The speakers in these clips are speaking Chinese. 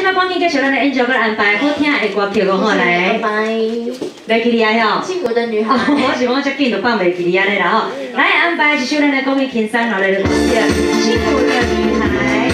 摆赶紧介绍咱的 Angel 来安排好听的歌曲哦，吼来。来记你啊吼。 幸福的女孩。 我是讲遮紧就放袂记你安尼啦吼。来安排一首咱的公益轻松后来的歌曲《幸福的女孩》。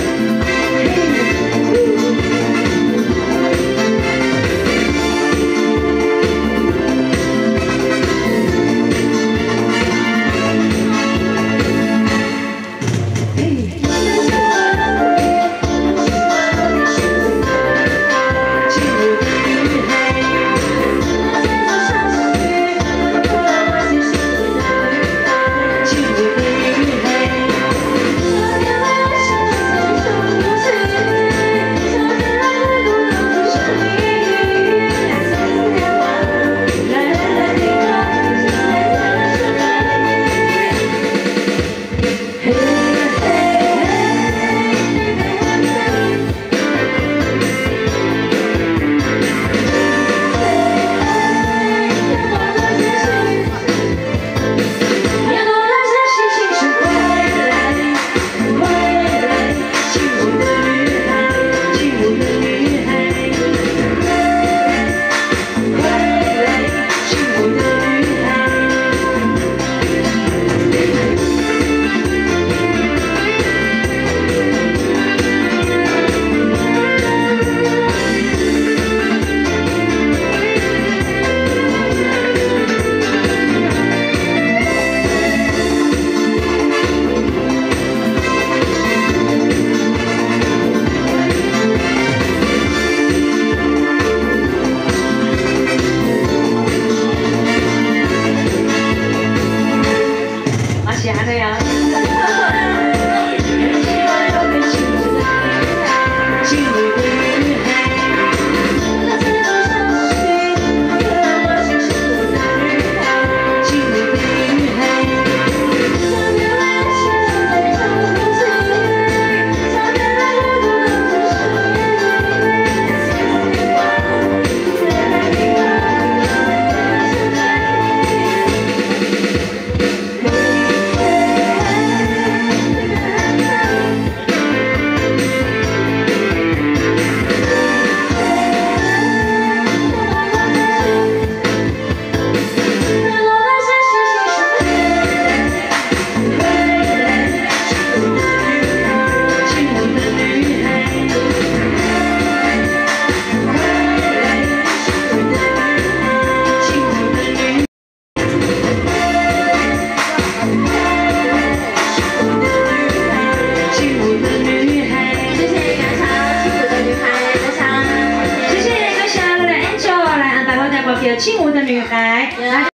轻舞的女孩。